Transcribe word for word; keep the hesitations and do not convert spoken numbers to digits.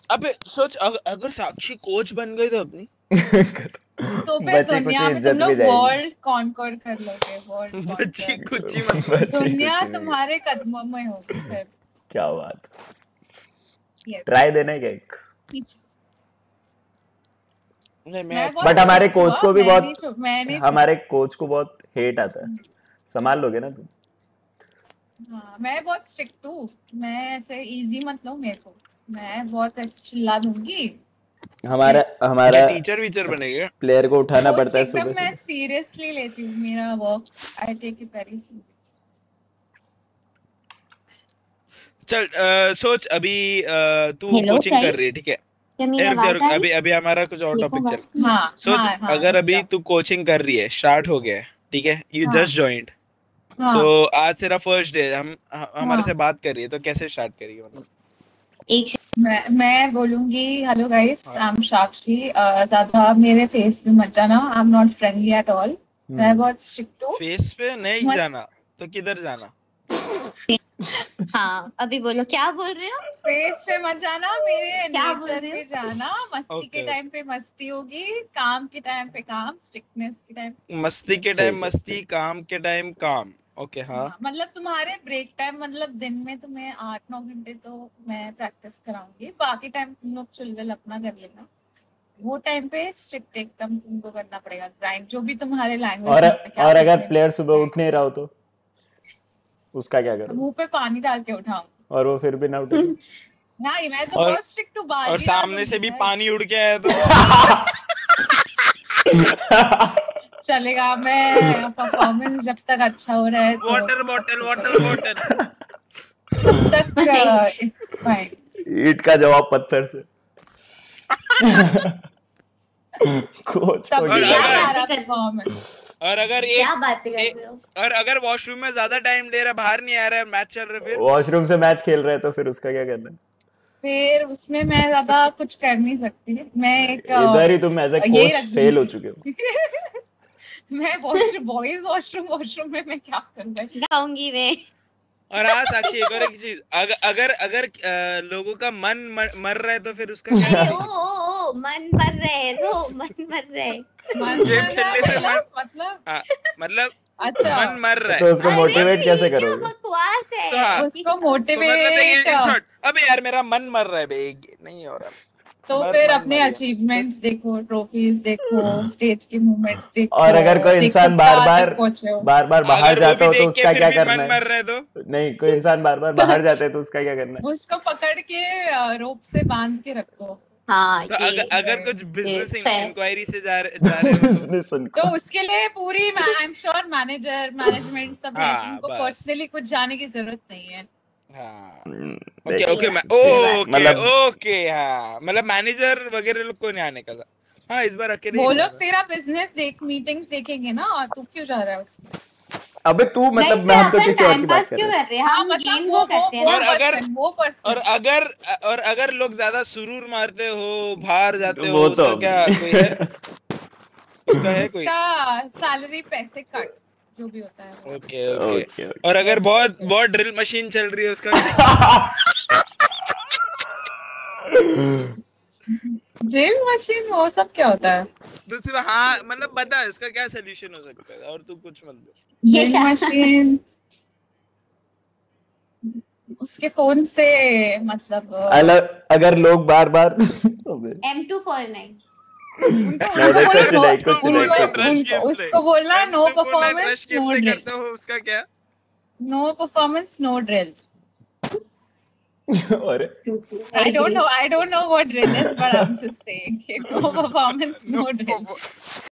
अबे सोच अग, अगर साक्षी कोच बन गई तो अपनी तो फिर दुनिया में तुम लोग वर्ल्ड कॉन्कर कर लोगे, वर्ल्ड बच्ची कॉन्कर। कुछ ही मतलब दुनिया तुम्हारे कदमों में होगी फिर। क्या बात, ट्राई देने का एक। बट हमारे कोच को भी बहुत, हमारे कोच को बहुत हेट आता है, संभाल लोगे ना तुम? हाँ मैं बहुत स्ट्रिक्ट हूँ, मैं ऐसे इजी मत लो मेरे को, मैं बहुत ऐसे चिल्ला दूंगी। हमारा हमारा टीचर वीचर बनेगा, प्लेयर को उठाना पड़ता है सुबह सुबह। मैं सीरियसली लेती हूँ मेरा work, I take it very serious. चल आ, सोच अभी आ, तू कोचिंग कर रही है, ठीक है? अभी अभी हमारा कुछ और टॉपिक चल। हाँ, सोच हाँ, हाँ, अगर अभी तू कोचिंग कर रही है, स्टार्ट हो गया है, ठीक है, यू जस्ट जॉइंड, सो आज तेरा फर्स्ट डे, हम हमारे से बात कर रही है, तो कैसे स्टार्ट करेगी? मतलब एक मैं मैं बोलूंगी hello guys, I am Sakshi, ज्यादा मेरे फेस पे मत जाना, I am not friendly at all, मैं बहुत स्ट्रिक्ट हूँ। फेस पे नहीं जाना तो किधर जाना? हाँ अभी बोलो क्या बोल रहे हो? फेस पे मत जाना, मेरे नेचर पे जाना। मस्ती के टाइम पे मस्ती होगी, काम के टाइम पे काम, स्ट्रिक्टनेस के टाइम मस्ती के टाइम मस्ती, काम के टाइम काम। ओके हाँ, मतलब तुम्हारे ब्रेक टाइम, मतलब दिन में तुम्हें आठ नौ घंटे तो मैं प्रैक्टिस कराऊंगी, बाकी टाइम तुम लोग चिलविल अपना कर लेना। वो टाइम पे स्ट्रिक्ट एकदम तुमको करना पड़ेगा ग्राइंड, जो भी तुम्हारे लैंग्वेज। और और अगर प्लेयर सुबह उठ नहीं रहा हो तो उसका क्या करोगे? मुंह पे पानी डाल के उठाऊंगी। और वो फिर भी ना उठे? नहीं मैं तो बहुत स्ट्रिक्ट हूँ, बाल और सामने से भी पानी उड़ के आया तो चलेगा। मैं परफॉर्मेंस जब तक अच्छा हो रहा है तो वाटर बॉटल वाटर बॉटल तब तक इट्स फाइन। ईंट का जवाब पत्थर से। कोच तब भी यार परफॉर्मेंस। और अगर एक क्या बात कर रहे हो, और अगर वॉशरूम में ज्यादा टाइम ले रहा, बाहर नहीं आ रहा है, मैच चल रहा है, फिर वॉशरूम से मैच खेल रहे हैं तो फिर उसका क्या करना है? फिर उसमें मैं ज्यादा कुछ कर नहीं सकती, मैं एक इधर ही तुम एज ए कोच फेल हो चुके हो। मैं वॉशरूम, बॉयज वॉशरूम वॉशरूम में मैं क्या करूंगा, जाऊंगी मैं। और हाँ साक्षी, एक और एक चीज, अगर अगर अगर आ, लोगों का मन मर, मर रहा है तो फिर उसका क्या? ओ, ओ, ओ, मन मर रहे तो मन मर रहे, गेम खेलने से मन मतलब हाँ, मतलब अच्छा मन मर रहा है तो उसको मोटिवेट कैसे करोगे? बकवास है। तो हाँ, उसको मोटिवेट तो मतलब अबे यार मेरा मन मर रहा है बे, नहीं हो रहा, तो फिर अपने अचीवमेंट्स देखो, ट्रॉफीज देखो, स्टेज के मूवमेंट्स देखो। और अगर कोई इंसान बार बार बार बार बाहर जाता हो तो उसका क्या करना है? मर रहा है तो नहीं, कोई इंसान बार बार बाहर जाता है तो उसका क्या करना है? उसको पकड़ के रोप से बांध के रखो। हाँ, तो अगर, अगर कुछ बिजनेस इंक्वायरी से जा रहे जा रहे बिजनेस तो उसके लिए पूरी I am sure manager management सब है, उनको पर्सनली कुछ जाने की जरूरत नहीं है। हाँ ओके ओके ओके ओके हाँ, मतलब मैनेजर वगैरह लोग को नहीं आने का था। हाँ इस बार अकेले वो लोग तेरा बिजनेस देख मीटिंग्स देखेंगे ना, तू क्यों जा रहा है उसमें? अबे तू मतलब मैं हम तो किसी और की बात कर रहे हैं, हम गेम वो करते हैं। और अगर वो और अगर और अगर लोग ज्यादा सुरूर मारते हो, बाहर जाते हो, उसका क्या कोई है? उसका है कोई? उसका सैलरी पैसे कट जो भी होता है। Okay okay. और अगर बहुत बहुत ड्रिल मशीन चल रही है उसका? ड्रिल मशीन वो सब क्या होता है? तो सिर्फ हाँ मतलब बता इसका क्या सोल्यूशन हो सकता है, और तू कुछ मत बोल। ड्रिल मशीन उसके फोन से मतलब अलग, अगर लोग बार बार एम टू फोर नाइन उसको बोलना नो परफॉर्मेंस नो ड्रिल। उसका क्या? No performance no drill. I don't know. I don't know what drill is, but I'm just saying. No performance, no drill.